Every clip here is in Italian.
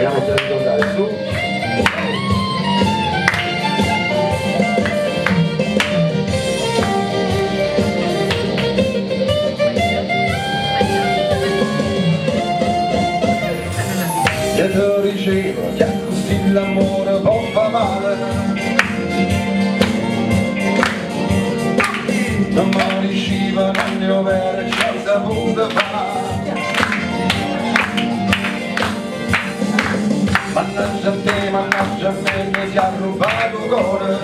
Vediamo se ricordare su. E te dicevo che così l'amore può fa male, non mi riusciva non avere ciò saputo fare. Mannaggia a te, mannaggia a me che ti ha rubato il cuore,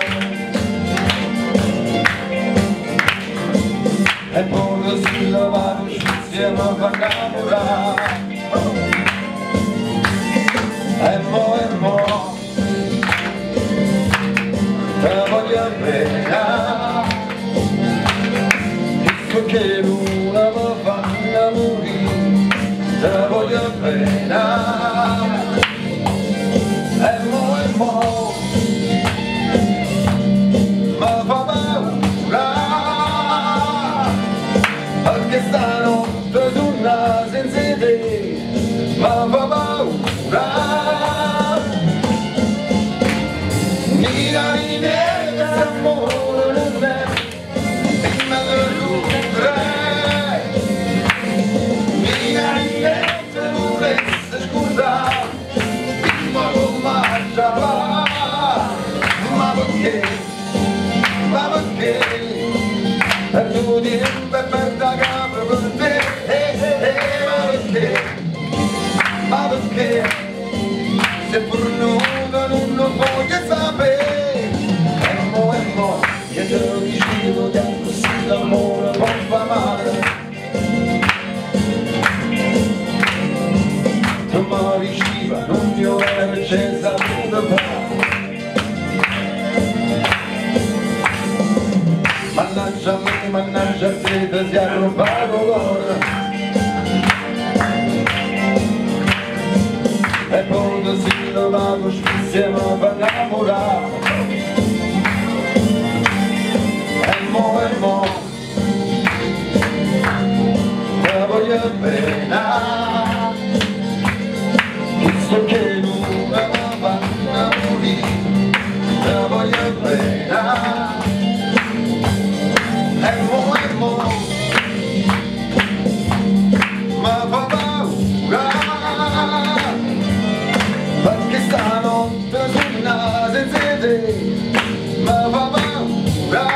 e poi così lavato insieme a innamorare. E mo te voglio bene, visto che l'una mi fa morire, te voglio bene. E mo mi fa paura, perché stanotte torna senza te, mi fa paura. Mira in questo amore non è, prima che tu crai. Mira in questo volesse scordare, prima che marciava. Ma perché? Ma perché? Per tu tempo e per la capra per te. Ma perché? Ma perché? Se pur non lo voglio sapere. E mo, che te lo dicevo che così l'amore può fa male. Non mi riusciva, non mi era accesa tutta fare. Mannaggia a me, mannaggia a te, te si è rubato l'ora. E poi così lo vado insieme a innamorare. E mo te voglio bene, visto che l'una mi fa morire, te voglio bene. E mo mi fa paura, perché stanotte torna senza te, mi fa paura.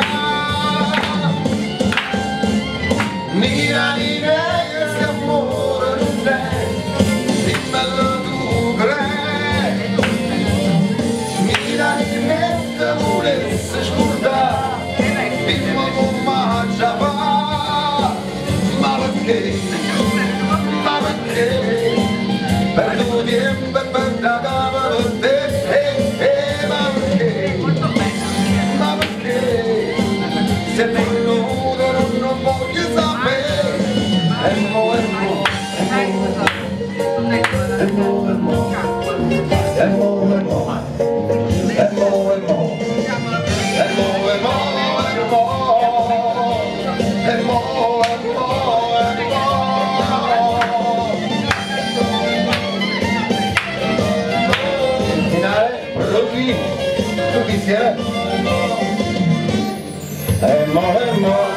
Mira in questo amore non è, prima che tu crei. Mira in questo volesse scordare, prima che marciava. Ma perché? Ma perché? Per tu tempo e per la capra per te. Ma perché? Ma perché? Se poi non voglio sapere. E mo tu chi sei?